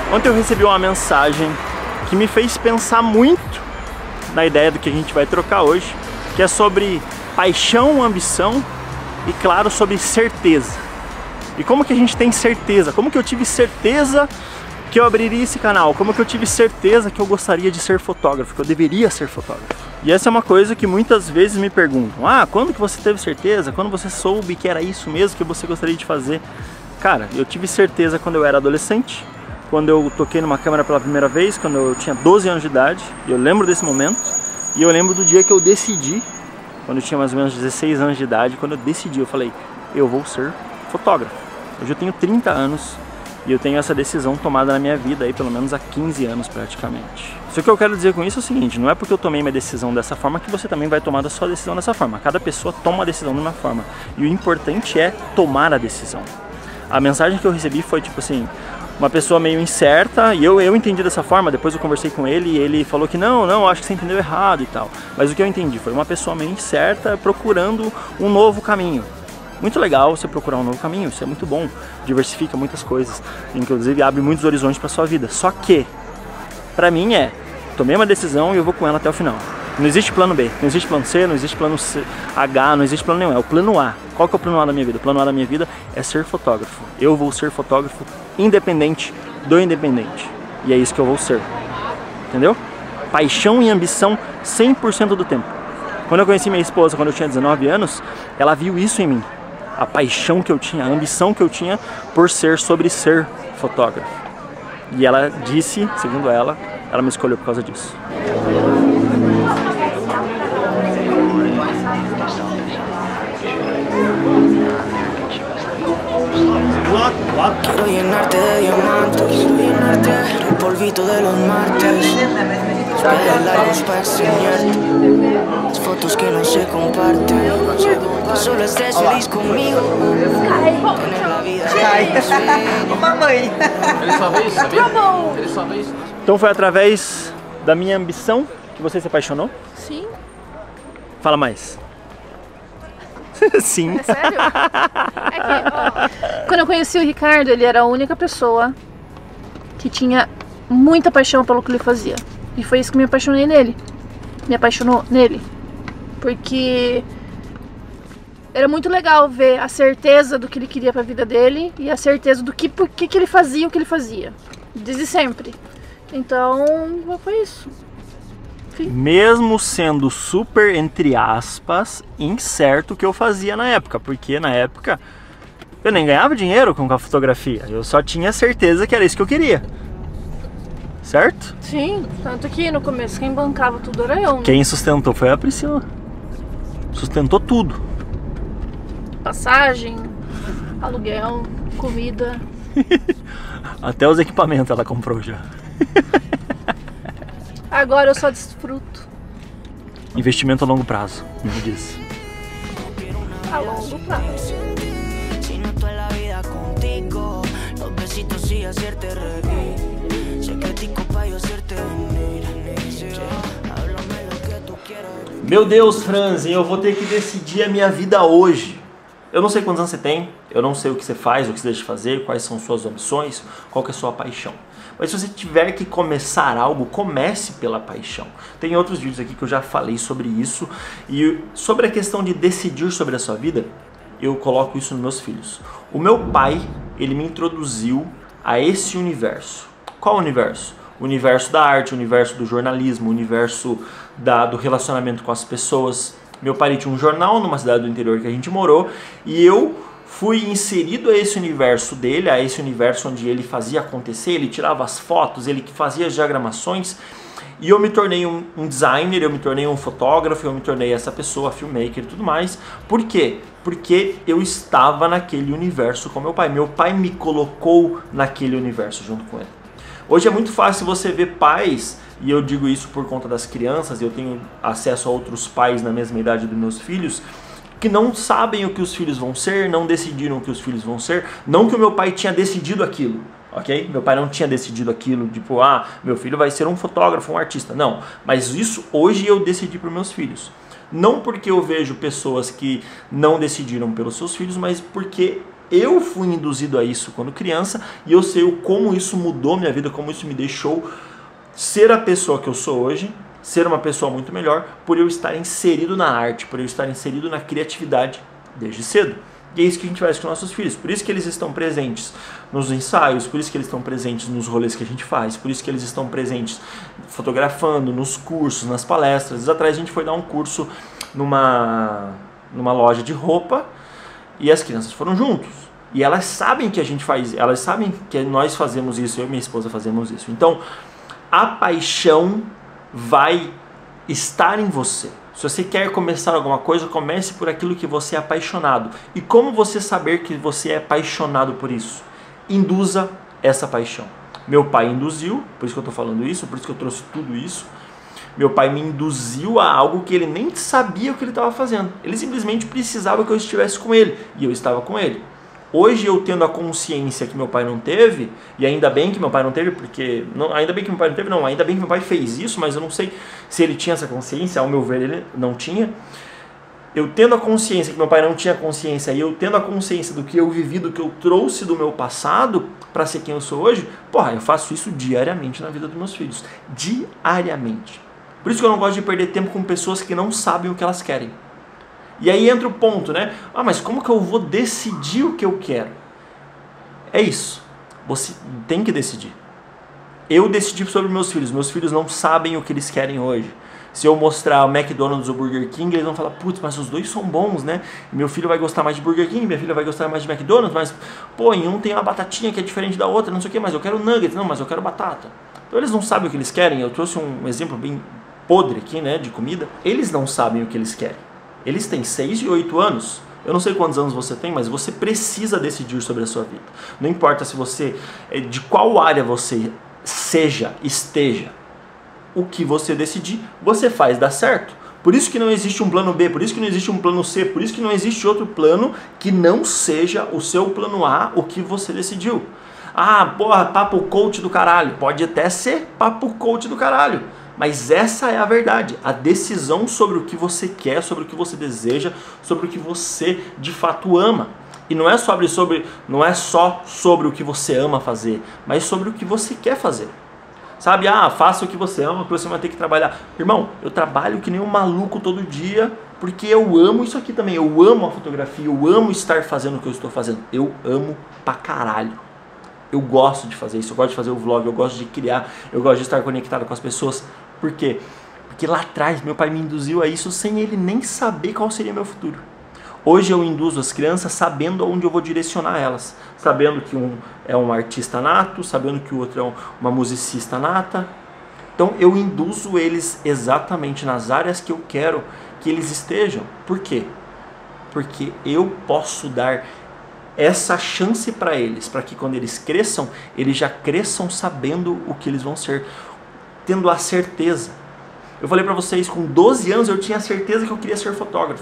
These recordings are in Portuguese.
Ontem eu recebi uma mensagem que me fez pensar muito na ideia do que a gente vai trocar hoje, que é sobre paixão, ambição e, claro, sobre certeza. E como que a gente tem certeza? Como que eu tive certeza que eu abriria esse canal? Como que eu tive certeza que eu gostaria de ser fotógrafo, que eu deveria ser fotógrafo? E essa é uma coisa que muitas vezes me perguntam: ah, quando que você teve certeza? Quando você soube que era isso mesmo que você gostaria de fazer? Cara, eu tive certeza quando eu era adolescente, quando eu toquei numa câmera pela primeira vez, quando eu tinha 12 anos de idade. Eu lembro desse momento, e eu lembro do dia que eu decidi, quando eu tinha mais ou menos 16 anos de idade, quando eu decidi, eu falei, eu vou ser fotógrafo. Hoje eu tenho 30 anos e eu tenho essa decisão tomada na minha vida aí pelo menos há 15 anos praticamente. Só que eu quero dizer com isso é o seguinte: não é porque eu tomei minha decisão dessa forma que você também vai tomar a sua decisão dessa forma. Cada pessoa toma a decisão de uma forma, e o importante é tomar a decisão. A mensagem que eu recebi foi tipo assim, uma pessoa meio incerta, e eu entendi dessa forma. Depois eu conversei com ele e ele falou que não, acho que você entendeu errado e tal. Mas o que eu entendi foi uma pessoa meio incerta procurando um novo caminho. Muito legal você procurar um novo caminho, isso é muito bom, diversifica muitas coisas, inclusive abre muitos horizontes para sua vida. Só que, pra mim tomei uma decisão e eu vou com ela até o final. Não existe plano B, não existe plano C, não existe plano H, não existe plano nenhum, é o plano A. Qual que é o plano A da minha vida? O plano A da minha vida é ser fotógrafo. Eu vou ser fotógrafo independente do independente. E é isso que eu vou ser. Entendeu? Paixão e ambição 100% do tempo. Quando eu conheci minha esposa, quando eu tinha 19 anos, ela viu isso em mim. A paixão que eu tinha, a ambição que eu tinha por ser sobre ser fotógrafo. E ela disse, segundo ela me escolheu por causa disso. Quiero llenarte de diamantes, el polvito de los martes, espera largos para enseñarte, las fotos que no se comparten, solo estés feliz conmigo, tener la vida de Então foi através da minha ambição que você se apaixonou? Sim. Fala mais. Sim. É sério? É que, ó, quando eu conheci o Ricardo, ele era a única pessoa que tinha muita paixão pelo que ele fazia. E foi isso que me apaixonei nele. Me apaixonou nele. Porque era muito legal ver a certeza do que ele queria pra vida dele e a certeza do por que ele fazia o que ele fazia. Desde sempre. Então, foi isso. Mesmo sendo super, entre aspas, incerto o que eu fazia na época, porque na época eu nem ganhava dinheiro com a fotografia, eu só tinha certeza que era isso que eu queria, certo? Sim, tanto que no começo quem bancava tudo era eu, né? Quem sustentou foi a Priscila, sustentou tudo. Passagem, aluguel, comida. Até os equipamentos ela comprou já. Agora eu só desfruto. Investimento a longo prazo, como diz. A longo prazo. Meu Deus, Franzi, eu vou ter que decidir a minha vida hoje. Eu não sei quantos anos você tem, eu não sei o que você faz, o que você deixa de fazer, quais são suas ambições, qual que é a sua paixão. Mas se você tiver que começar algo, comece pela paixão. Tem outros vídeos aqui que eu já falei sobre isso. E sobre a questão de decidir sobre a sua vida, eu coloco isso nos meus filhos. O meu pai, ele me introduziu a esse universo. Qual universo? O universo da arte, o universo do jornalismo, o universo do relacionamento com as pessoas. Meu pai tinha um jornal numa cidade do interior que a gente morou, e eu fui inserido a esse universo dele, a esse universo onde ele fazia acontecer, ele tirava as fotos, ele fazia as diagramações, e eu me tornei um designer, eu me tornei um fotógrafo, eu me tornei essa pessoa, filmmaker e tudo mais. Por quê? Porque eu estava naquele universo com meu pai. Meu pai me colocou naquele universo junto com ele. Hoje é muito fácil você ver pais, e eu digo isso por conta das crianças, eu tenho acesso a outros pais na mesma idade dos meus filhos, que não sabem o que os filhos vão ser, não decidiram o que os filhos vão ser. Não que o meu pai tinha decidido aquilo, ok? Meu pai não tinha decidido aquilo, tipo, meu filho vai ser um fotógrafo, um artista. Não, mas isso hoje eu decidi para os meus filhos. Não porque eu vejo pessoas que não decidiram pelos seus filhos, mas porque eu fui induzido a isso quando criança e eu sei como isso mudou minha vida, como isso me deixou ser a pessoa que eu sou hoje, ser uma pessoa muito melhor, por eu estar inserido na arte, por eu estar inserido na criatividade desde cedo. E é isso que a gente faz com nossos filhos, por isso que eles estão presentes nos ensaios, por isso que eles estão presentes nos rolês que a gente faz, por isso que eles estão presentes fotografando, nos cursos, nas palestras. Dias atrás a gente foi dar um curso numa loja de roupa e as crianças foram juntos. E elas sabem que a gente faz, elas sabem que nós fazemos isso, eu e minha esposa fazemos isso. Então, a paixão vai estar em você. Se você quer começar alguma coisa, comece por aquilo que você é apaixonado. E como você saber que você é apaixonado por isso? Induza essa paixão. Meu pai induziu, por isso que eu estou falando isso, por isso que eu trouxe tudo isso. Meu pai me induziu a algo que ele nem sabia o que ele estava fazendo. Ele simplesmente precisava que eu estivesse com ele, e eu estava com ele. Hoje eu tendo a consciência que meu pai não teve, e ainda bem que meu pai não teve, porque... ainda bem que meu pai não teve, não, ainda bem que meu pai fez isso, mas eu não sei se ele tinha essa consciência, ao meu ver ele não tinha. Eu tendo a consciência que meu pai não tinha consciência, e eu tendo a consciência do que eu vivi, do que eu trouxe do meu passado para ser quem eu sou hoje, porra, eu faço isso diariamente na vida dos meus filhos. Diariamente. Por isso que eu não gosto de perder tempo com pessoas que não sabem o que elas querem. E aí entra o ponto, né? Ah, mas como que eu vou decidir o que eu quero? É isso. Você tem que decidir. Eu decidi sobre meus filhos não sabem o que eles querem hoje. Se eu mostrar o McDonald's ou o Burger King, eles vão falar, putz, mas os dois são bons, né? Meu filho vai gostar mais de Burger King, minha filha vai gostar mais de McDonald's, mas, pô, em um tem uma batatinha que é diferente da outra, não sei o que, mas eu quero nuggets, não, mas eu quero batata. Então eles não sabem o que eles querem. Eu trouxe um exemplo bem podre aqui, né, de comida. Eles não sabem o que eles querem. Eles têm 6 e 8 anos. Eu não sei quantos anos você tem, mas você precisa decidir sobre a sua vida. Não importa se você, de qual área você esteja, o que você decidir, você faz dar certo. Por isso que não existe um plano B, por isso que não existe um plano C, por isso que não existe outro plano que não seja o seu plano A, o que você decidiu. Ah, porra, papo coach do caralho. Pode até ser papo coach do caralho. Mas essa é a verdade, a decisão sobre o que você quer, sobre o que você deseja, sobre o que você de fato ama. E não é só sobre o que você ama fazer, mas sobre o que você quer fazer. Sabe, faça o que você ama, porque você vai ter que trabalhar. Irmão, eu trabalho que nem um maluco todo dia, porque eu amo isso aqui também. Eu amo a fotografia, eu amo estar fazendo o que eu estou fazendo. Eu amo pra caralho. Eu gosto de fazer isso, eu gosto de fazer o vlog, eu gosto de criar, eu gosto de estar conectado com as pessoas. Por quê? Porque lá atrás meu pai me induziu a isso sem ele nem saber qual seria meu futuro. Hoje eu induzo as crianças sabendo aonde eu vou direcionar elas. Sabendo que um é um artista nato, sabendo que o outro é uma musicista nata. Então eu induzo eles exatamente nas áreas que eu quero que eles estejam. Por quê? Porque eu posso dar essa chance para eles, para que quando eles cresçam, eles já cresçam sabendo o que eles vão ser, tendo a certeza. Eu falei para vocês, com 12 anos eu tinha certeza que eu queria ser fotógrafo.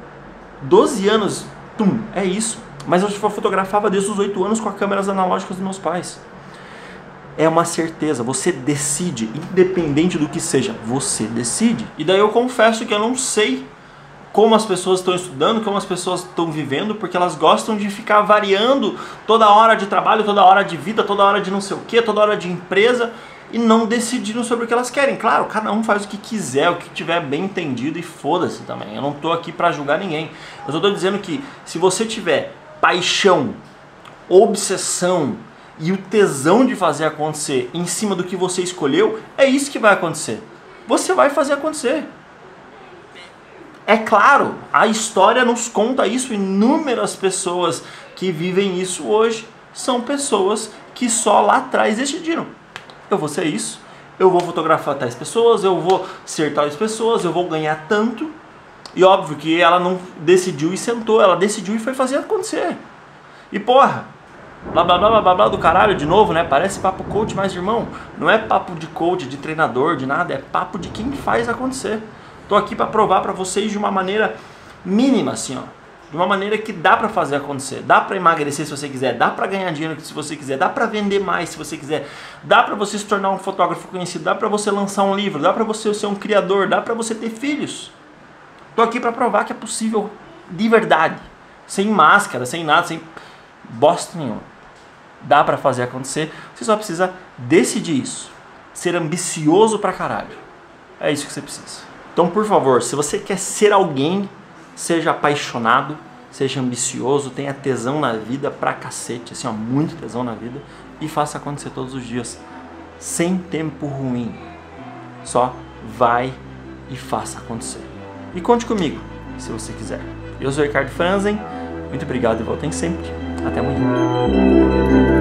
12 anos, é isso. Mas eu fotografava desde os 8 anos com as câmeras analógicas dos meus pais. É uma certeza, você decide, independente do que seja, você decide. E daí eu confesso que eu não sei como as pessoas estão estudando, como as pessoas estão vivendo, porque elas gostam de ficar variando toda hora de trabalho, toda hora de vida, toda hora de não sei o que, toda hora de empresa, e não decidiram sobre o que elas querem. Claro, cada um faz o que quiser, o que tiver bem entendido, e foda-se também. Eu não estou aqui para julgar ninguém. Eu só estou dizendo que se você tiver paixão, obsessão e o tesão de fazer acontecer em cima do que você escolheu, é isso que vai acontecer. Você vai fazer acontecer. É claro, a história nos conta isso, inúmeras pessoas que vivem isso hoje são pessoas que só lá atrás decidiram. Eu vou ser isso, eu vou fotografar tais pessoas, eu vou ser tais pessoas, eu vou ganhar tanto. E óbvio que ela não decidiu e sentou, ela decidiu e foi fazer acontecer. E porra, blá blá blá blá blá do caralho de novo, né? Parece papo coach, mas irmão, não é papo de coach, de treinador, de nada, é papo de quem faz acontecer. Tô aqui para provar para vocês de uma maneira mínima, assim, ó. De uma maneira que dá para fazer acontecer. Dá para emagrecer se você quiser, dá para ganhar dinheiro se você quiser, dá para vender mais se você quiser, dá para você se tornar um fotógrafo conhecido, dá para você lançar um livro, dá para você ser um criador, dá para você ter filhos. Tô aqui para provar que é possível de verdade, sem máscara, sem nada, sem bosta nenhuma. Dá para fazer acontecer, você só precisa decidir isso. Ser ambicioso pra caralho. É isso que você precisa. Então, por favor, se você quer ser alguém, seja apaixonado, seja ambicioso, tenha tesão na vida pra cacete, assim, ó, muito tesão na vida, e faça acontecer todos os dias, sem tempo ruim. Só vai e faça acontecer. E conte comigo, se você quiser. Eu sou o Ricardo Franzen, muito obrigado e voltem sempre. Até amanhã.